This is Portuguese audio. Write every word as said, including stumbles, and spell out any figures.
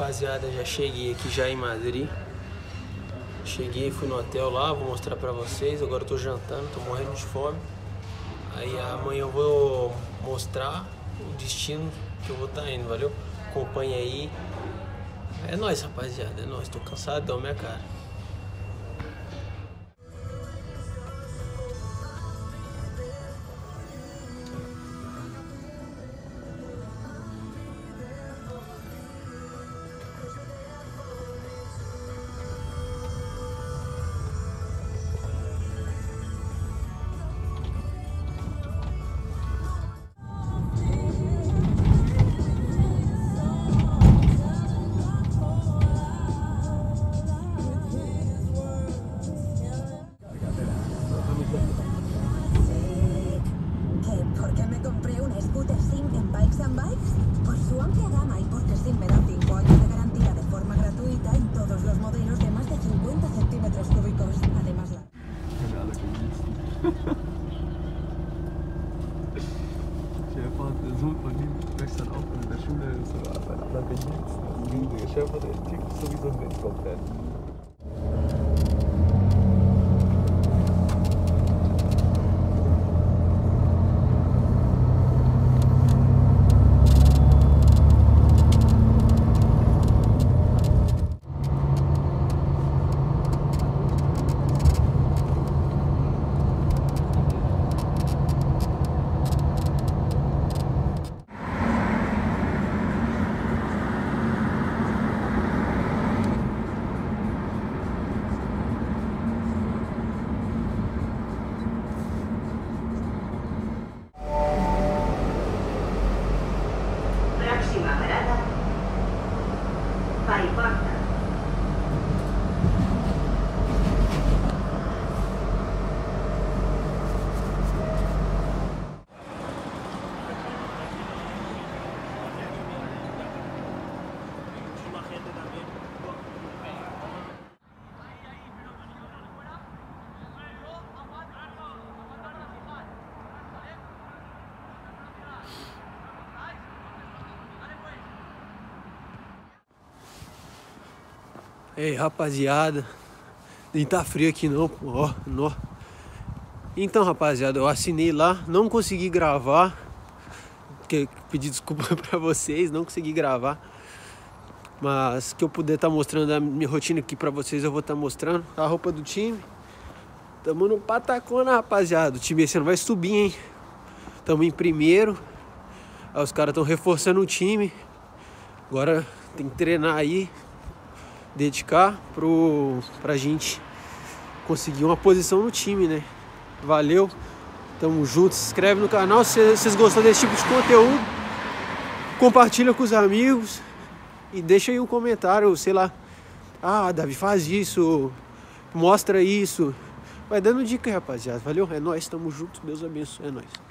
Rapaziada, já cheguei aqui já em Madrid. Cheguei, fui no hotel lá, vou mostrar pra vocês. Agora eu tô jantando, tô morrendo de fome. Aí amanhã eu vou mostrar o destino que eu vou estar indo, valeu? Acompanha aí. É nóis, rapaziada, é nóis. Tô cansadão, minha cara. Sohn von ihm wächst dann auf und in der Schule so bei aller Benutzt. Der Chef oder der Typ ist sowieso ein Mensch-Fan. Ei, rapaziada, nem tá frio aqui não, ó, nó. Então, rapaziada, eu assinei lá, não consegui gravar, que, pedi desculpa pra vocês, não consegui gravar, mas que eu puder estar tá mostrando a minha rotina aqui pra vocês, eu vou estar tá mostrando a roupa do time. Tamo no Patacona, rapaziada, o time esse ano vai subir, hein? Tamo em primeiro, aí os caras estão reforçando o time, agora tem que treinar aí, dedicar pro, pra gente conseguir uma posição no time, né? Valeu, tamo junto, se inscreve no canal se vocês gostam desse tipo de conteúdo, compartilha com os amigos e deixa aí um comentário, sei lá, ah, Davi, faz isso, mostra isso, vai dando dica aí, rapaziada. Valeu, é nóis, tamo junto, Deus abençoe, é nóis.